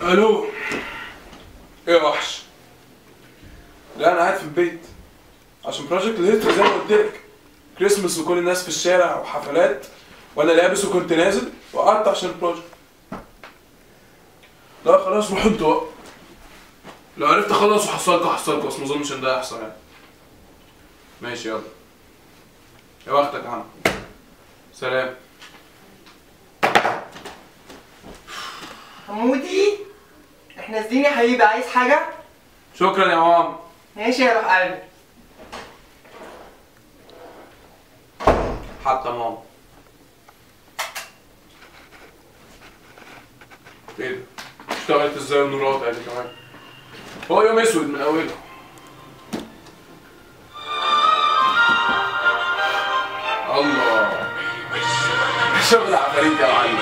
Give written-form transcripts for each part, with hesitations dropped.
الو. ايه يا وحش؟ لا انا قاعد في البيت عشان بروجكت الهيستوري زي ما قلت لك. كريسماس وكل الناس في الشارع وحفلات وانا لابس وكنت نازل وقعدت عشان البروجكت. لا خلاص روحوا انتوا بقى. لو عرفت اخلص وحصلكوا بس ما اظنش ان ده هيحصل يعني. ماشي يلا. يا بختك يا عم. سلام. حمودي احنا نازلين يا حبيبي، عايز حاجة؟ شكرا يا ماما. ماشي يا روح قلبي. حتى ماما. ايه ده؟ اشتغلت ازاي النور قاطع دي كمان؟ هو يوم اسود من اوله. الله شغل عفاريت يا معلم.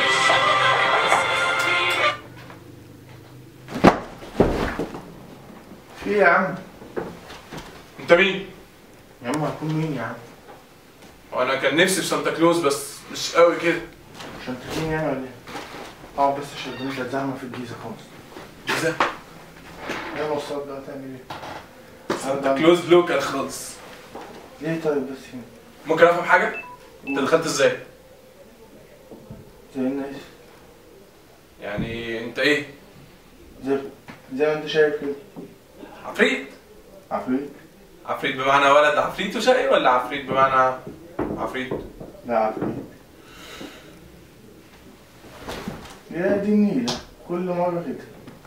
في ايه يا عم؟ انت مين؟ يا عم هكون مين يا عم؟ وانا كان نفسي في سانتا كلوز بس مش قوي كده. عشان تخين يعني ولا ايه؟ اه بس عشان الدنيا كانت زحمه في الجيزه خالص. جيزة؟ ايه الوصلات ده هتعمل ايه؟ سانتا كلوز لوكال خالص. ليه طيب بس هنا؟ ممكن افهم حاجة؟ انت دخلت ازاي؟ زي الناس. يعني انت ايه؟ زي ما انت شايف كده. عفريت؟ عفريت؟ عفريت بمعنى ولد عفريت وشقي ولا عفريت بمعنى عفريت؟ لا عفريت. يا دي النيلة كل مرة كده.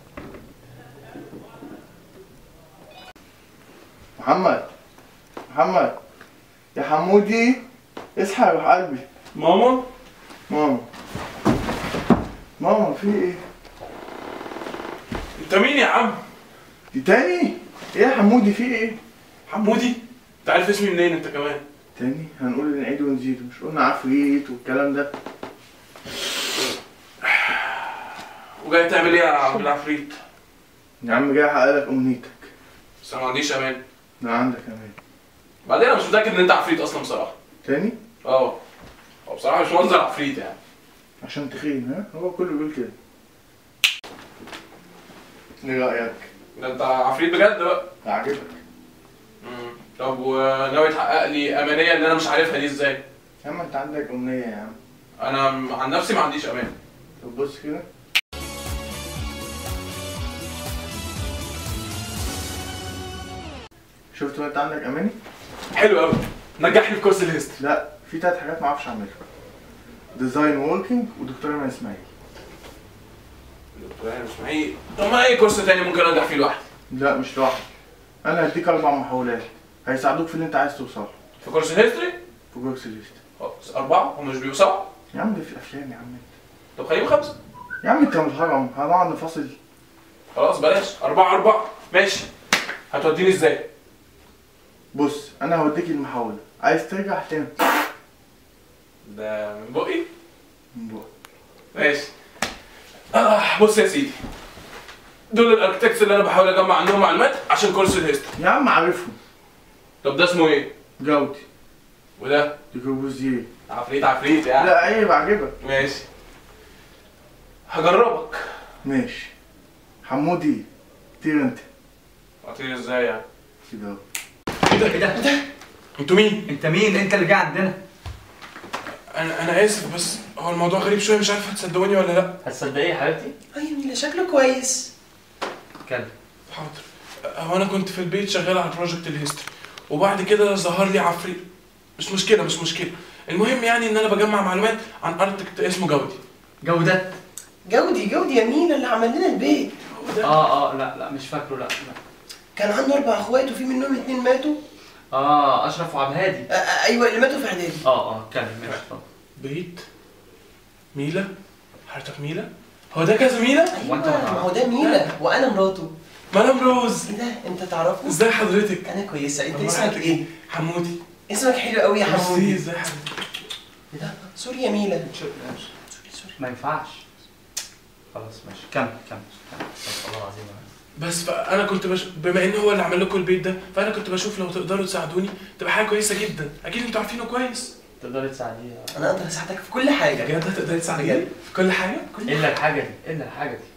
محمد يا حمودي اصحى يا روح قلبي. ماما؟ ماما في ايه؟ انت مين يا عم؟ دي تاني؟ ايه يا حمودي في ايه؟ حمودي؟ انت عارف اسمي منين انت كمان؟ تاني هنقول نعيد ونزيد، مش قلنا عفريت والكلام ده؟ وجاي تعمل ايه يا عم العفريت؟ يا عم جاي احقق لك امنيتك. بس انا ما عنديش امان. ده عندك امان. بعدين انا مش متاكد ان انت عفريت اصلا بصراحه. تاني؟ اه. هو بصراحه مش منظر عفريت يعني. عشان تخين ها؟ هو كله بيقول كده. ايه رايك؟ ده انت عفريت بجد بقى. عاجبك؟ طب وناوي تحقق لي امانيه اللي انا مش عارفها دي ازاي؟ يا عم انت عندك امنيه يا عم. انا عن نفسي ما عنديش امان. طب بص كده. شفت بقى انت عندك اماني؟ حلو قوي. نجحني في كورس الهيستوري. لا في 3 حاجات ما اعرفش اعملها. ديزاين ووركينج ودكتوره ايمن اسماعيل. دكتور مش معي. طب ما اي كورس تاني ممكن انجح فيه لوحدي. لا مش لوحدك. انا هديك 4 محاولات هيساعدوك في اللي انت عايز توصل. في كورس الهيستوري؟ في كورس الليست. خلاص 4 هم مش بيبقوا 7؟ يا عم ده في افلام يا عم انت. طب خليهم 5. يا عم انت متهرم هنقعد نفاصل. خلاص بلاش 4 ماشي. هتوديني ازاي؟ بص انا هوديك المحاولة، عايز ترجع تاني. ده من بقي؟ من بقى. ماشي. بص يا سيدي. دول الاركتكتس اللي انا بحاول اجمع عنهم معلومات عشان كورس الهيستوري. يا عم عارفهم. طب ده اسمه ايه؟ جودي. وده؟ ديكوبوزيه. عفريت يعني. لا عيب عجبك. ماشي. هجربك. ماشي. حمودي طير انت. اطير ازاي يعني؟ كده اهو. ايه ده؟ انتوا مين؟ انت مين؟ انت اللي جاي عندنا. انا اسف بس هو الموضوع غريب شويه، مش عارف هتصدقوني ولا لا. هتصدقيه يا حبيبتي؟ ايوه ميلا شكله كويس. كلب. حاضر. هو انا كنت في البيت شغال على بروجكت الهيستوري وبعد كده ظهر لي عفريت. مش مشكله. المهم يعني ان انا بجمع معلومات عن اركتكت اسمه جودي. جودات؟ جودي يا ميلا اللي عمل لنا البيت. لا مش فاكره. لا كان عنده 4 اخوات وفي منهم 2 ماتوا. اشرف وعبد الهادي. ايوه اللي ماتوا في اعدادي. كلب ماشي. بيت ميلا. حضرتك ميلا؟ هو ده كذا ميلا؟ ايوه ما هو ده ميلا وانا مراته. مدام روز. ايه ده انت تعرفه؟ ازاي حضرتك؟ انا كويسه. انت اسمك ايه؟ حمودي. اسمك حلو قوي يا حمودي. ازاي حضرتك؟ ايه ده؟ سوري يا ميلا. سوري. ما ينفعش. خلاص ماشي كمل. والله العظيم. بس فانا كنت بما ان هو اللي عمل لكم البيت ده فانا كنت بشوف لو تقدروا تساعدوني تبقى حاجه كويسه جدا. اكيد انتوا عارفينه كويس. تقدري تساعديه؟ انا اقدر اساعدك في كل حاجه. بجد هتقدري تساعديني في كل حاجه؟ الا الحاجه دي.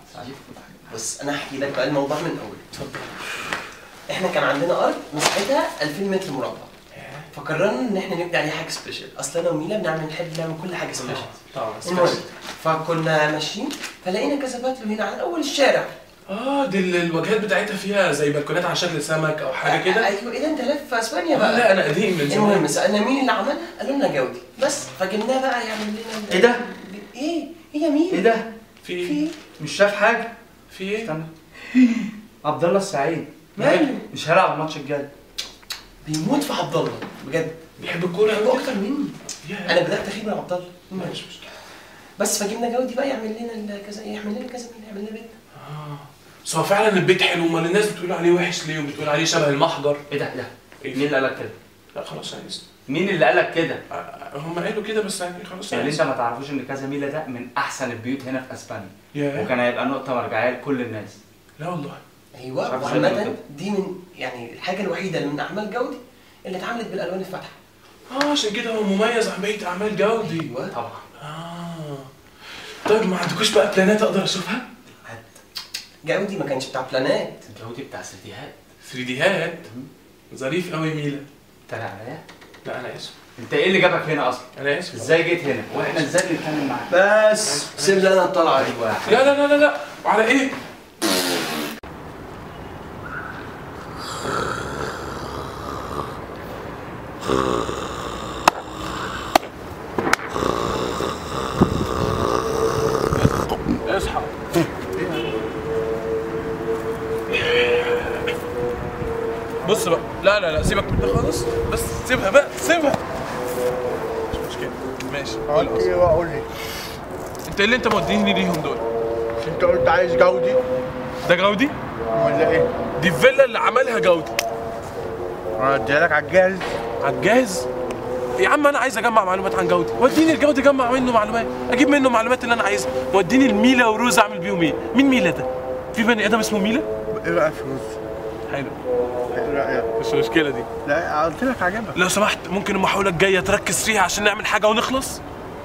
بص انا هحكي لك بقى الموضوع من الاول. اتفضل. احنا كان عندنا ارض مساحتها 2000 متر مربع. فقررنا ان احنا نبدا عليه حاجه سبيشال. اصل انا وميلا نحب نعمل كل حاجه سبيشال. طبعا المهم فكنا ماشيين فلقينا كذا باتلو هنا على اول الشارع. دي الواجهات بتاعتها فيها زي بلكونات على شكل سمك او حاجه كده. ايوه ايه ده انت لف في اسبانيا بقى؟ لا انا قديم من زمان. المهم سالنا مين اللي عملها؟ قالوا لنا جودي. بس فجبناه بقى يعمل لنا ايه ده؟ ايه يا مين؟ ايه ده؟ في ايه؟ مش شايف حاجه؟ في ايه؟ استنى. عبد الله السعيد ماله؟ مش هيلعب الماتش الجاي. بيموت في عبد الله بجد. بيحب الكوره بيحبه اكتر مني. ياه. انا بدات اخيب من عبد الله. ماشي مشكله. بس فجبنا جودي بقى يعمل لنا كذا يعمل لنا كذا يعمل لنا بيت. بس هو فعلا البيت حلو، امال الناس بتقول عليه وحش ليه وبتقول عليه شبه المحجر؟ ايه ده؟ إيه؟ مين اللي قالك كده؟ لا خلاص انا اسف. مين اللي قالك كده؟ هم قالوا كده بس يعني خلاص يعني انا انت اسف. ما تعرفوش ان كازا ميلا ده من احسن البيوت هنا في اسبانيا، ياه. وكان هيبقى نقطه مرجعيه لكل الناس. لا والله. ايوه مش عارف ازاي وعامة كده. دي من يعني الحاجه الوحيده اللي من اعمال جودي اللي اتعملت بالالوان الفاتحه. عشان كده هو مميز عن بقيه اعمال جودي. ايوه طبعا. طيب ما عندكوش بقى بلانات اقدر اشوفها؟ جودي ما كانش بتاع بلانات. الجودي بتاع سيديهات. 3 ديات. ظريف قوي ميلا. ترى عليا؟ لا انا اسف. انت ايه اللي جابك هنا اصلا؟ انا اسف. ازاي جيت هنا؟ واحنا ازاي بنتكلم معاك؟ بس سيب لي انا الطلعه دي. ايوه. لا لا لا لا لا وعلى ايه؟ اصحى. بص بقى، لا لا لا سيبك من ده خالص، بس سيبها بقى سيبها. مش مشكلة، ماشي. ايه بقى قول لي. انت ايه اللي انت موديني ليهم دول؟ مش انت قلت عايز جودي؟ ده جودي؟ ولا ايه؟ دي الفيلا اللي عملها جودي. انا اديها لك على الجاهز. على الجاهز؟ يا عم انا عايز اجمع معلومات عن جودي، وديني الجودي اجمع منه معلومات، اجيب منه معلومات اللي انا عايزها، وديني الميلا وروز اعمل بيهم ايه؟ مين ميلا ده؟ في بني ادم اسمه ميلا؟ ايه رايك في روز؟ حلو. ايه رايك؟ مش المشكلة دي. لا قلت لك عجبك. لو سمحت ممكن المحاولة الجاية تركز فيها عشان نعمل حاجة ونخلص؟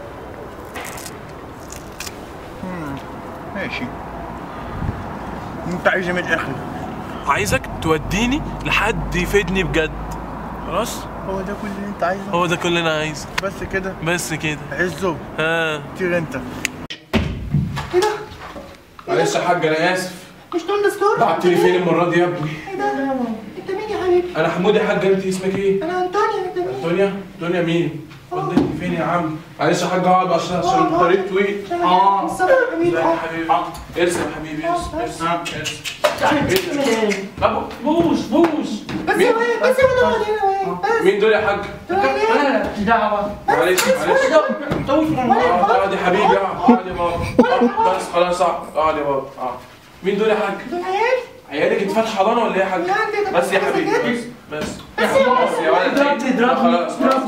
ماشي. انت عايز من الاخر. عايزك توديني لحد يفيدني بجد. خلاص؟ هو ده كل اللي انت عايزه؟ هو ده كل اللي انا عايزه. بس كده؟ بس كده. عزه. طير انت. ايه ده؟ معلش يا حاج انا اسف. مش تقول سكور؟ بعتلي فين المرة دي يا ابني؟ ايه ده؟ انت مين يا حبيبي؟ انا حمود يا حاج، انت اسمك ايه؟ انا انطونيا. انت مين؟ انطونيا؟ انطونيا مين؟ وديتني فين يا عم؟ معلش يا حاج اقعد عشان الطريق طويل. الصبر يا حبيبي. لا يا حبيبي. ارسم يا حبيبي ارسم ارسم. طب بوس بس يا واد بس يا واد بس. مين دول يا حاج؟ انا دعوه. معلش اقعد يا حبيبي اقعد يا بابا. بس خلاص اقعد يا بابا اقعد. مين دول يا حاج؟ دول عيال. عيالك انت فاتح حضانه ولا ايه يا حاج؟ بس يا حبيبي بس بس يا ولد خلاص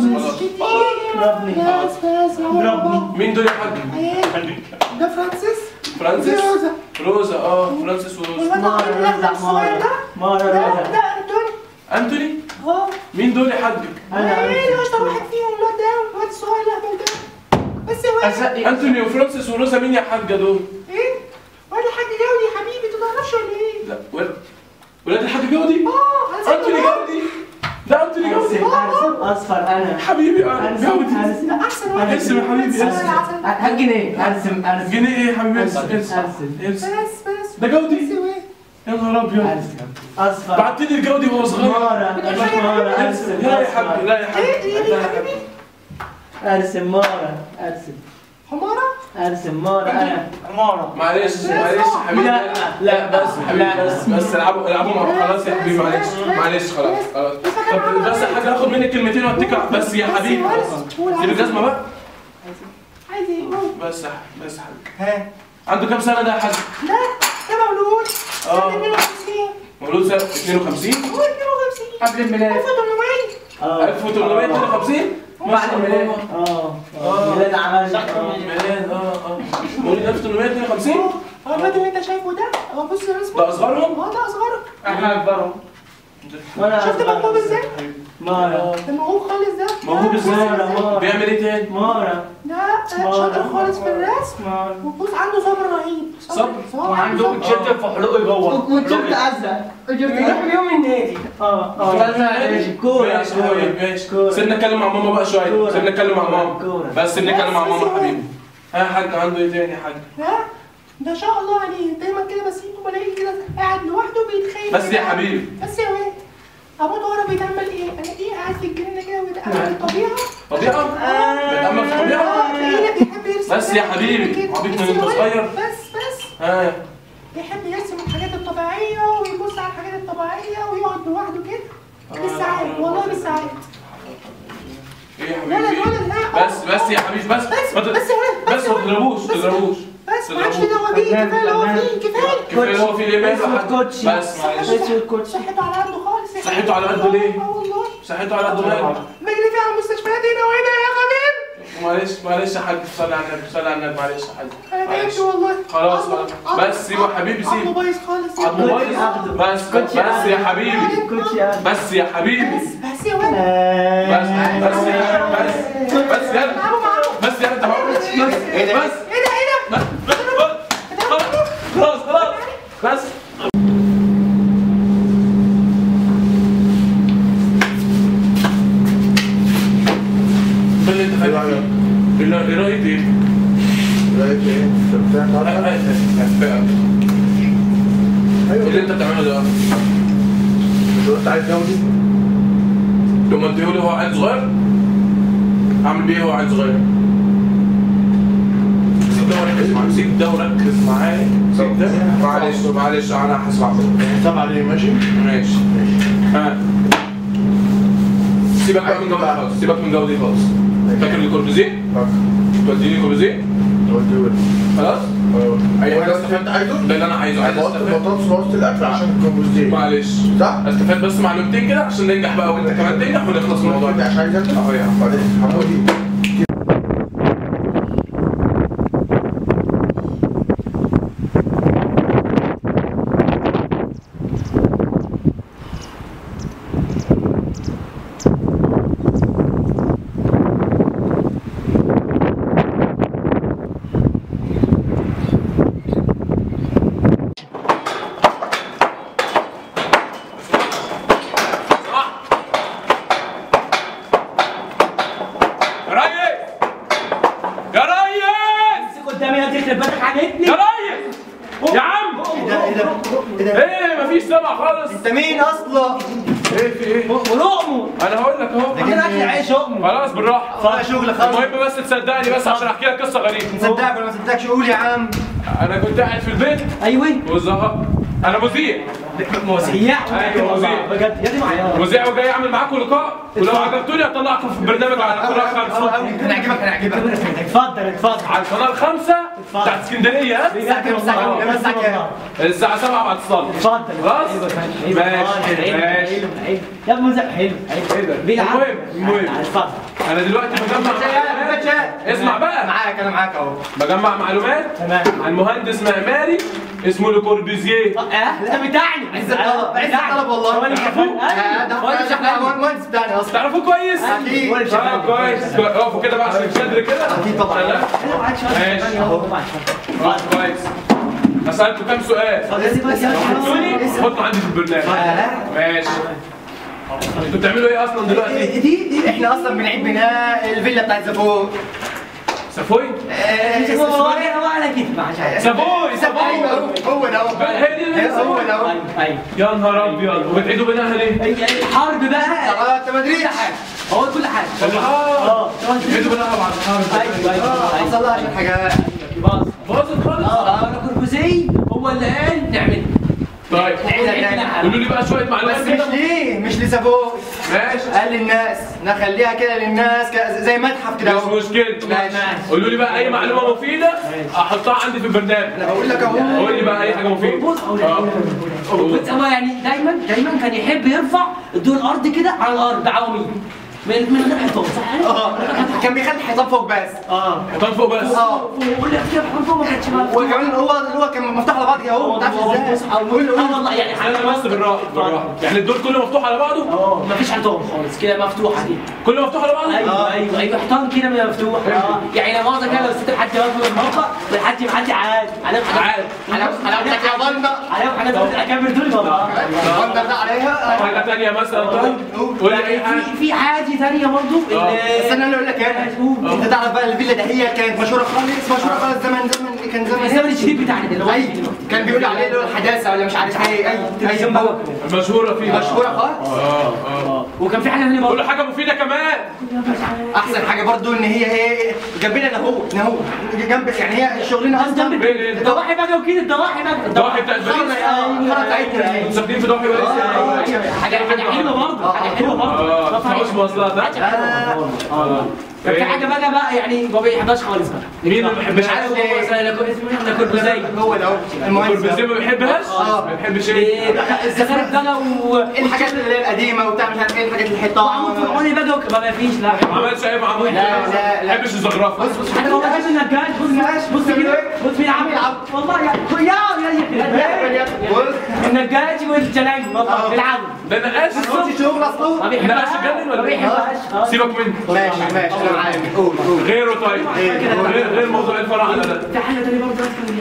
مين دول يا حاج؟ ده فرانسيس. فرانسيس؟ روزا. روزا فرانسيس وروزا. مارا ده انطوني. انتوني؟ اه مين دول يا حاج؟ ايه اشطر واحد فيهم الواد ده الواد الصغير الاهبل ده. بس يا واد انتوني وفرانسيس وروزا مين يا حاجه دول؟ ايه؟ واد الحاج جودي يا حبيبي انت تعرفش ولا ايه؟ لا ولاد الحاج جودي؟ انتوني جودي؟ ده انتوني جودي؟ اصفر انا حبيبي جودي احسن واحد. ارسم يا حبيبي ارسم. هات جنيه ارسم جنيه ايه يا حبيبي ارسم بس ده جودي؟ بس يا يا نهار ابيض. اصفر بعتلي الجودي وهو صغير. مارا ارسم لا يا حبيبي لا يا حبيبي لا يا حبيبي. ارسم مارا ارسم حمارة؟ ارسم مارا انا معلش يا حبيبي. لا بس حبيبي بس العبوا مع خلاص يا حبيبي معلش خلاص. طب بس يا حاج هاخد منك كلمتين واتكل بس يا حبيبي. جيب الجزمه بقى. عايز ايه؟ بس يا حاج. عنده كام سنه ده يا حاج؟ ده مولود سنة 52. مولود سنه 52. هو 52 قبل الميلاد 1800. 1852 بعد الميلاد ميلاد عمل ميلاد مولود 1852. الواد اللي انت شايفه ده هو بص رسمه. ده اصغرهم؟ ده اصغرك. احنا اكبرهم وانا شفت موهوب ازاي؟ مارا ده موهوب خالص ده. موهوب ازاي؟ بيعمل ايه تاني؟ مارا ده شاطر خالص في الرسم، وبص عنده صبر رهيب. صبر. وعنده تيشيرت في حلقه جوه. وتيشيرت ازرق. بيروح اليوم النادي. كورة. ماشي حبيبي ماشي. سيبنا نتكلم مع ماما بقى شويه، سيبنا نتكلم مع ماما. بس سيبنا نتكلم مع ماما حبيبي. ها يا حاج عنده ايه تاني يا حاج؟ ها؟ ما شاء الله عليه، دايما كده بسيبه بلاقيه كده قاعد لوحده بيتخيل. بس يا حبيبي. بس يا واد، ابوه ورا بيتعمل ايه؟ انا ايه قاعد في الجنينه كده وبيتأمل الطبيعه. طبيعه؟ بيتأمل في الطبيعه؟ تلاقيه بيحب يرسم. بس يا حبيبي، حبيبي من وانت صغير. بس ها بيحب يرسم الحاجات الطبيعيه ويبص على الحاجات الطبيعيه ويقعد لوحده كده بالساعات، والله بالساعات. ايه يا حبيبي؟ ولد لا. بس يا حبيبي بس يا ولد. بس ما تضربوش. بس ما عادش دعوه بيه، كفايه اللي هو فيه كفايه. كفايه اللي هو فيه ليه بس يا حاج؟ بس معلش. صحته على قده خالص يا صحته على قده ليه؟ والله صحته على قده ماله؟ بجري فيه على المستشفيات هنا وهنا يا حبيبي. معلش يا حاج، صلي على النبي صلي على النبي. معلش يا حاج انا معلش. تعبت والله. خلاص بس سيبه يا حبيبي عضمه سيبه. بايظ خالص يا عضمه بايظ. بس يا حبيبي. بس يا حبيبي. بس يا ولد. بس يلا. بس يلا انت بس. ايه ده؟ خلاص بس. اللي انت خايف فيه قراية ايه؟ رايك ايه؟ انت بتاع النهارده؟ ايه اللي انت بتعمله ده؟ مش قلت عايز جودي؟ لما انت تقولي هو عيل صغير؟ اعمل بيه هو عيل صغير؟ سيب ده وركز معايا. سيب ده. معلش انا هسمع حساب عليه ماشي؟ ماشي. ها سيبك بقى من جودي خالص، سيبك من جودي خالص. فاكر الكوربوزيه؟ فاكر. توديني كوربوزيه؟ قلت له خلاص؟ اي حاجه انت عايزه؟ ده اللي انا عايزه. عايز بطلت استفاد. بطلت بوظت الاكل عشان الكومبوزيه. معلش صح؟ استفاد بس معلومتين كده عشان ننجح بقى وانت كمان تنجح ونخلص من الموضوع انت ده. عشان عايز اكل؟ اهو يا عم. معلش حمودي. قدامي هتخرب بالك عجبني. يا ريس يا عم. ايه مفيش سمع خالص. انت مين اصلا؟ ايه في ايه؟ ولقمه. انا هقول لك اهو. عندنا اكل عيش امه. خلاص بالراحه. صار شغل خالص. المهم بس تصدقني بس عشان احكي لك قصه غريبه. نصدقك ولا ما نصدقكش؟ قول يا عم. انا كنت قاعد في البيت ايوه والزهق. انا مذيع. مذيع. ايوه مذيع. بجد يا دي معيار. مذيع وجاي اعمل معاكم لقاء، ولو عجبتوني هطلعكم في برنامج على القناه 5. هنعجبك. اتفضل. على القناه 5 بتاعت اسكندريه. ها؟ الساعه 7 بعد الصلاه. اتفضل. خلاص؟ ماشي. يا ابني مذيع حلو. المهم اتفضل. انا دلوقتي بجمع اسمع بقى. انا معاك اهو. بجمع معلومات تمام. عن مهندس معماري اسمه لو كوربيزيه. ده بتاعنا. عز الطلب والله. ده المهندس بتاعنا اصلا. تعرفوه كويس؟ اكيد. كويس. اقفوا كده بقى عشان الشدر كده. اكيد طبعا. ماشي. كويس. هسألكوا كام سؤال. حطوني حطوا عندي في البرنامج. ماشي. انتوا بتعملوا ايه اصلا دلوقتي؟ دي احنا اصلا بنعيد بناء الفيلا بتاعت زفور. سافوي؟ هو على كده. سافوي. هو ده هي دي هو ده. ايوه. يا نهار ابيض. وبتعيدوا بناها ليه؟ الحرب بقى. انت ما ادريش. هو كل حاجه. بتعيدوا بناها بعد الحرب. ايوه حصل لها عشان حاجات. باظت خالص. انا كركوزي هو اللي قال نعمل. طيب قولوا لي بقى شويه معلومات بس كده. مش لزفور. ماشي. قال للناس نخليها كده للناس زي متحف كده مش اهو. مشكلة. ماشي. قولوا لي بقى أي معلومة مفيدة أحطها عندي في البرنامج. انا بقول لك اهو. قول لي بقى أي حاجة مفيدة. بص هو يعني دايما كان يحب يرفع الدور الارضي كده على الارض عواميد. من غير حيطان صح؟ كان بيخلي الحيطان فوق بس. حيطان فوق بس. واللي كيف حيطان فوق ما كانش بقى. وكمان هو كان مفتوح على بعض كده اهو، ما تعرفش ازاي. والله يعني انا بس بالراحه يعني الدور كله مفتوح على بعضه؟ مفيش حيطان خالص كده مفتوحه دي. كله مفتوح على بعضه؟ ايوه حيطان كده مفتوح. يعني لا مؤاخذه كده لو ست حد واقف في الموقع والحد معدي عادي. حلاوتك يا بندر. حاجات اكمل دول والله. بندر ده عليها. حاجه ثانيه مثلا طيب؟ قول لي اي حاجه. في حاجه ثانيه برضه. بس انا اللي اقول لك ايه، انت تعرف بقى الفيلا ده هي كانت مشهوره خالص، مشهوره خالص كان زمان الزمن الجديد بتاعنا دلوقتي. كان بيقولوا عليه اللي هو الحداثه ولا مش عارف ايه. ايوه مشهوره فيها. مشهوره خالص. وكان في حاجه ثانيه برضه. قول حاجه مفيده كمان. احسن حاجه برضو ان هي ايه جنبنا اهو جنب، يعني هي شغلنا اصلا الضواحي بقى وكده. الضواحي بتاعت بتاعتنا مسافرين في ضواحي باريس. حاجه حلوه برضه. حاجه حلوه برضه. ما فيهاش مواصلات. كان في حاجه بقى يعني ما بيحبهاش خالص بقى. مين ما بيحبش؟ مش عارف احنا كوربوزيه. هو ده المهم الكوربوزيه ما بيحبهاش؟ ما بيحبش ايه؟ الزخارف بقى الحاجات اللي هي القديمه وبتاع مش عارف ايه الحاجات الحيطان. وعمود فرعوني بقى ما فيش. لا ما عملش ايه مع عمود؟ لا ما بيحبش الزخرفه. بص هو ما كانش النجاش. بص كده. بص بيلعب والله يا النجاش والجلاجل والله بيلعبوا. ده نقاش شغل اصلا ما بيحبهاش. نقاش الجنن ولا ما بيحبهاش. سيبك منه. ماشي انا عارف. قول غيره طيب. غير موضوع الفراعنه ده. في حاجه ثانيه برضه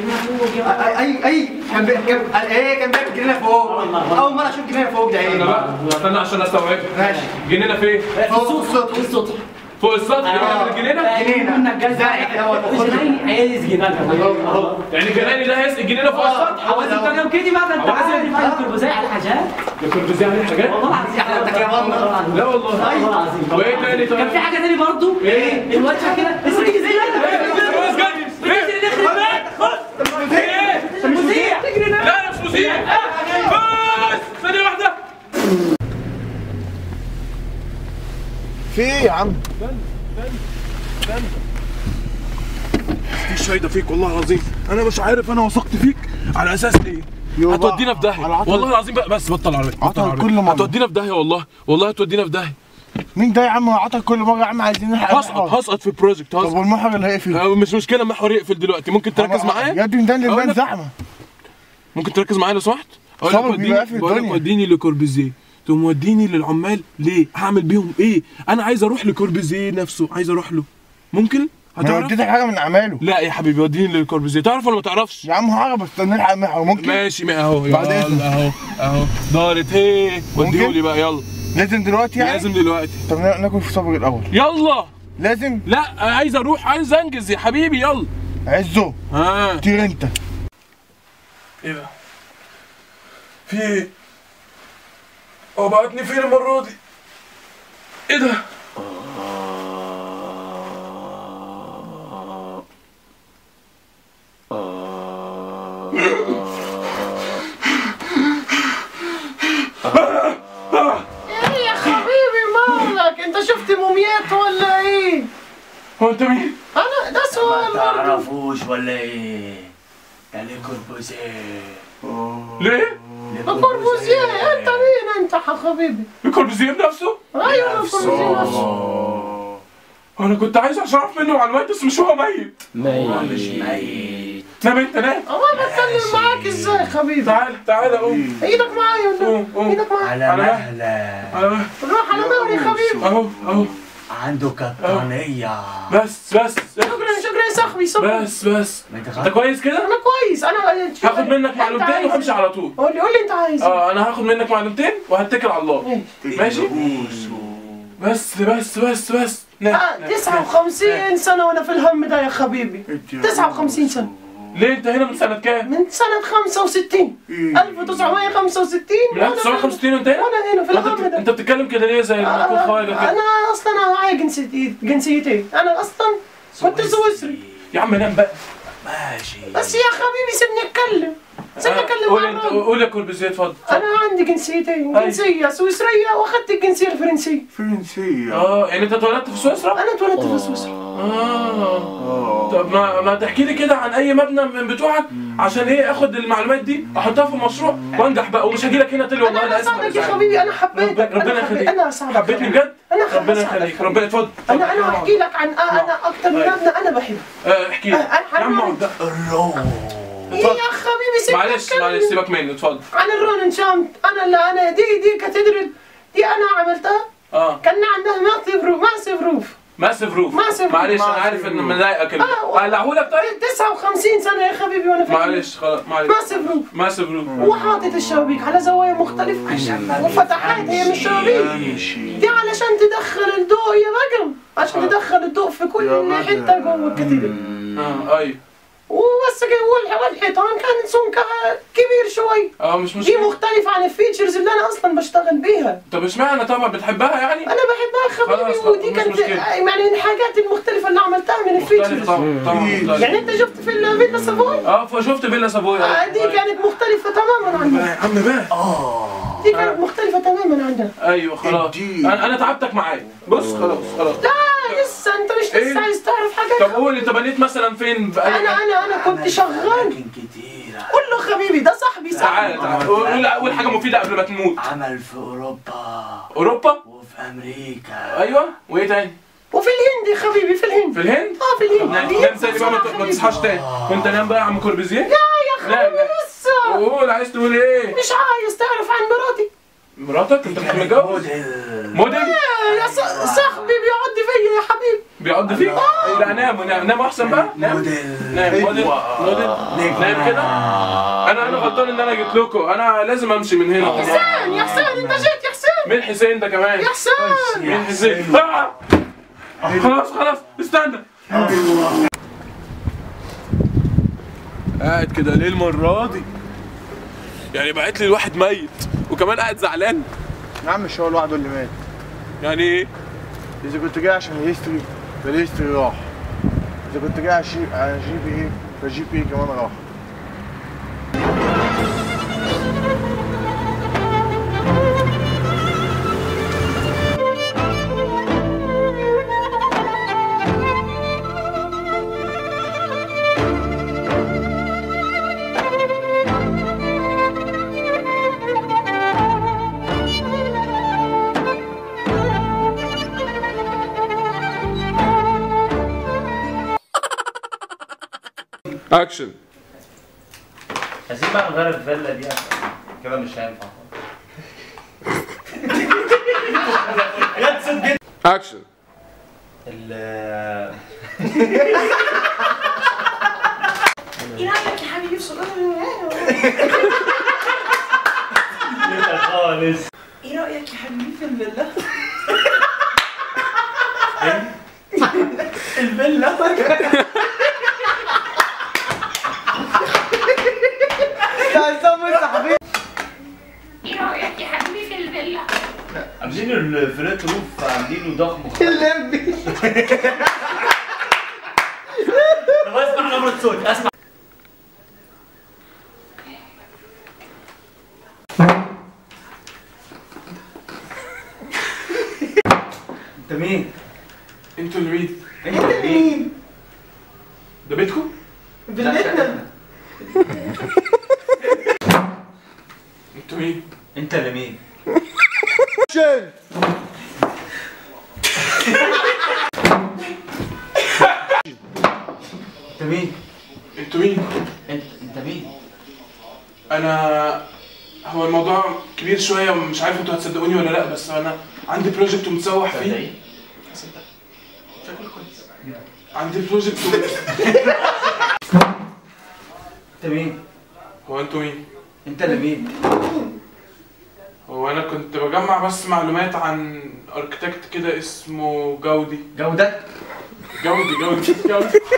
كان بيعمل جنينه فوق. اول مره اشوف جنينه فوق ده انا بقى استنى عشان استوعب. ماشي. جنينه فين؟ فوق السطح. فوق السطح. الجنينه يعني الجنايني ده هيسقي الجنينه فوق السطح. عاوز انت كده بقى انت عارف بقى الكوربوزيه على حاجات. الكوربوزيه عليه حاجات؟ والله العظيم. لا والله. والله العظيم. وايه تاني طيب؟ كان في حاجه ثانيه برضه. ايه؟ الواد كده بس تيجي زي المذيع. لا انا مش مذيع. بس ثانيه واحده. في ايه يا عم؟ مفيش فايده فيك والله العظيم. انا مش عارف انا وثقت فيك على اساس ايه؟ هتودينا في داهيه والله العظيم. بس بطل عربيه. عطل كل مره. هتودينا في داهيه والله هتودينا في داهيه. مين ده يا عم؟ عطل كل مره يا عم. عايزين نلحق. هسقط في البروجكت. طب والمحور اللي هيقفل؟ مش مشكله المحور يقفل دلوقتي. ممكن تركز معايا؟ يا ابني ده اللي زحمه. ممكن تركز معايا لو سمحت؟ بقول لك وديني لكوربوزيه. تقوم وديني للعمال ليه؟ هعمل بيهم ايه؟ انا عايز اروح لكوربوزيه نفسه. عايز اروح له. ممكن؟ انا اديتك حاجه من اعماله. لا يا حبيبي وديني للكوربوزيه. تعرف ولا ما تعرفش؟ يا عم هعرف بس نلحق المحور. ممكن؟ ماشي اهو. بعد اذنك. اهو دارت هي. وديهولي بقى يلا. لازم دلوقتي يعني؟ لازم دلوقتي. طب ناكل في صبري الاول. يلا. لازم؟ لا عايز اروح. عايز انجز يا حبيبي. يلا عزو. طير انت. ايه ده؟ في ايه؟ هو بعتني فين المرة دي؟ ايه ده؟ ايه يا حبيبي مالك؟ انت شفت موميات ولا ايه؟ هو انت مين؟ انا ده سؤال برضه. تعرفوش ولا ايه؟ ده ليه كوربوزيه. ليه؟ الكوربوزيه. انت مين انت يا حبيبي؟ الكوربوزيه بنفسه؟ ايوه الكوربوزيه نفسه. انا كنت عايز اعرف منه معلومات بس مش هو ميت. مش ميت. نام انت نام. انا بتكلم معاك ازاي يا حبيبي؟ تعالى قوم. ايدك معايا. قوم. ايدك معايا. على مهلك. روح على ظهري يا حبيبي. اهو عنده قطانية. بس شكرا يا صاحبي. بس انت كويس كده؟ انا كويس. انا هاخد منك معلومتين وهمشي على طول. قول لي انت عايز. انا هاخد منك معلومتين وهتكل على الله. ماشي؟ بس 59 سنة وانا في الهم ده يا حبيبي. 59 سنة. ليه انت هنا من سنة كام؟ من سنة 65. 1965. من 1965 وانت هنا؟ وانا هنا في الهم ده. انت بتتكلم كده ليه زي ما تكون خواجة كده؟ انا اصلا معايا جنسيتين. انا اصلا كنت سويسري. يا عم نام بقى. ماشي. بس يا حبيبي سيبني اتكلم. قول انت، قول يا كوربيزيه اتفضل. انا عندي جنسيتين، جنسيه سويسريه واخدت الجنسيه الفرنسيه. فرنسية. يعني انت اتولدت في سويسرا؟ انا اتولدت في سويسرا. طب ما تحكي لي كده عن اي مبنى من بتوعك عشان ايه اخد المعلومات دي احطها في مشروع وانجح بقى، ومش هاجي لك هنا تقول لي والله انا اسعدك يا حبيبي، انا حبيتك. ربنا يخليك. انا اسعدك. حبيتني بجد؟ انا ربنا يخليك. ربنا اتفضل. انا احكي لك عن انا اكتر من ابني انا بحبه. احكي لي يا عم اقعد ده. ايه يا حبيبي سيبك. معلش سيبك منه اتفضل. عن الرون شامت، انا دي كاتدرال دي انا عملتها. كان عندها ماسيف روف. معلش انا عارف ان مضايقك. اقلعهولك طيب؟ 59 سنه يا حبيبي وانا فاكر. معلش خلاص معلش. ماسيف روف. وحاطط الشبابيك على زوايا مختلفه وفتحات، هي مش شبابيك دي علشان تدخل الضوء يا بجم، عشان تدخل الضوء في كل حته جوه الكاتدرال. ايوه. وبس كده. والحيطان كانت سمكها كبير شوي. مش دي مشكله. مختلفه عن الفيتشرز اللي انا اصلا بشتغل بيها. طب اشمعنى طبعا بتحبها يعني؟ انا بحبها حبيبي، ودي كانت يعني الحاجات المختلفه اللي عملتها من الفيتشرز. طبعا. يعني انت شفت في فيلا سافوي؟ فشفت فيلا سافوي. دي كانت مختلفه تماما عنها. يا عم بقى. دي كانت مختلفه تماما عنها. ايوه خلاص. انا تعبتك معايا. بص خلاص. لا لسه انت مش لسه عايز تعرف حاجه. طب قول انت بنيت مثلا فين؟ انا كنت شغال. قول له حبيبي ده صاحبي. تعال قول حاجه مفيده قبل ما تموت. عمل في اوروبا وفي امريكا. ايوه. وايه تاني؟ وفي الهند يا حبيبي. في الهند. في الهند؟ في الهند. نام تاني بقى ما تصحاش تاني. وانت نام بقى يا عم كوربيزيه. لا يا حبيبي لسه. قول عايز تقول ايه؟ مش عايز تعرف عن مراتي. مراتك؟ انت كنت متجوز؟ موديل؟ يا صاحبي بيقعد فيا يا حبيبي. بيقعد فيك؟ لا نام احسن بقى. نام موديل نام كده. انا غلطان ان انا جيت لكم، انا لازم امشي من هنا. يا حسين انت جيت يا حسين. مين حسين ده كمان؟ يا حسين. مين حسين؟ خلاص استنى. قاعد كده ليه المرة دي؟ يعني بعت لي الواحد ميت وكمان قاعد زعلان. يا عم مش هو لوحده اللي مات. يعني ايه؟ إذا كنت جاي عشان الهيستوري فالهيستوري راح. إذا كنت جاي على جي بي إيه فالجي بي إيه كمان راح. اكشن. عايزين بقى نغير الفيلا دي كده مش هينفع. اكشن. ايه رايك يا حبيبي في صداقه خالص. ايه رايك يا حبيبي في الفيلا؟ الفيلا ايه رايك يا حبيبي في الفيلا؟ عاملين الفلات روف عاملينه ضخم. اللمبي. طب اسمع نبرة صوت اسمع. انت مين؟ انتوا اللي مين؟ انت مين؟ ده بيتكم؟ فيلتنا. انتوا مين؟ انت اللي مين؟ انت مين؟ انتوا مين؟ انت مين؟ هو الموضوع كبير شويه ومش عارف انتوا هتصدقوني ولا لا، بس انا عندي بروجكت ومتسوح فيه. شكله كويس. عندي بروجكت انت مين؟ هو انتوا مين؟ انت اللي مين؟ هو انا كنت بجمع بس معلومات عن اركتكت كده اسمه جودي. جودة؟ جودي